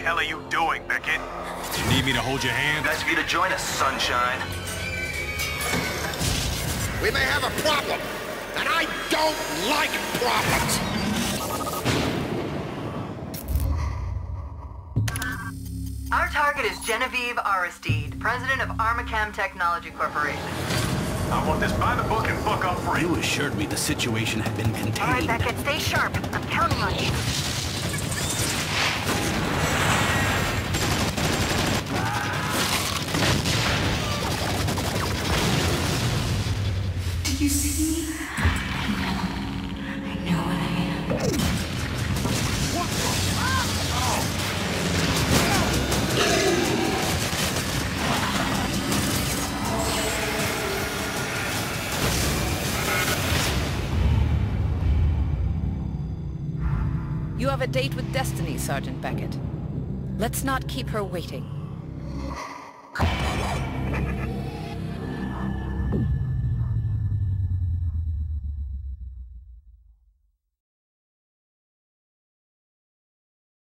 hell are you doing, Beckett? You need me to hold your hand? Nice of you to join us, sunshine. We may have a problem, and I don't like problems. Our target is Genevieve Aristide, president of Armacam Technology Corporation. I want this by the book and book up free. You assured me the situation had been contained. All right, Beckett, stay sharp. I'm counting on you. Did you see me? I know what I am. What the? You have a date with Destiny, Sergeant Beckett. Let's not keep her waiting.